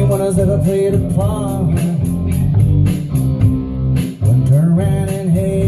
anyone has ever played a part. But turn around and hey,